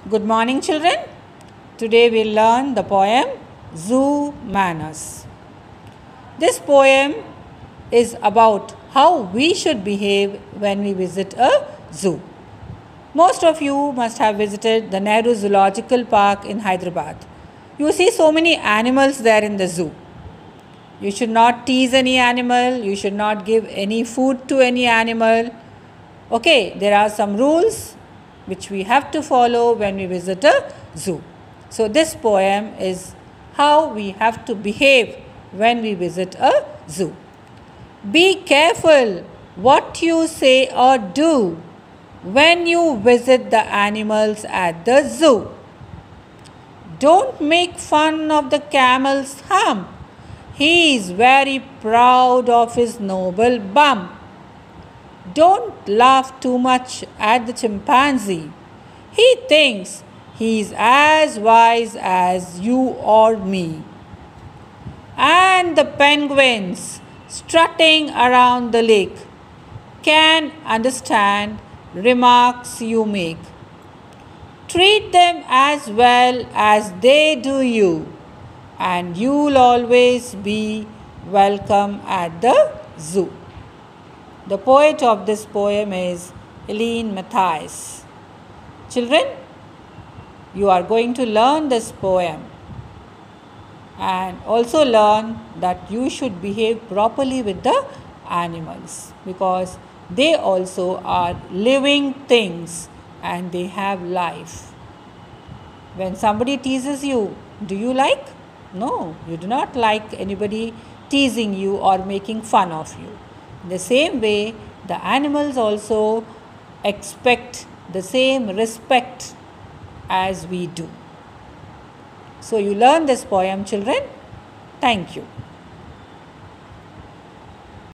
Good morning, children. Today we'll learn the poem Zoo Manners. This poem is about how we should behave when we visit a zoo. Most of you must have visited the Nehru Zoological Park in Hyderabad. You see so many animals there in the zoo. You should not tease any animal, you should not give any food to any animal. Okay, there are some rules which we have to follow when we visit a zoo. So this poem is how we have to behave when we visit a zoo. Be careful what you say or do when you visit the animals at the zoo. Don't make fun of the camel's hump. He is very proud of his noble bump. Don't laugh too much at the chimpanzee. He thinks he is as wise as you or me. And the penguins strutting around the lake can understand remarks you make. Treat them as well as they do you, and you'll always be welcome at the zoo. The poet of this poem is Helene Mathias. Children, you are going to learn this poem and also learn that you should behave properly with the animals because they also are living things and they have life. When somebody teases you, do you like? No, you do not like anybody teasing you or making fun of you. In the same way, the animals also expect the same respect as we do. So you learn this poem, children. Thank you.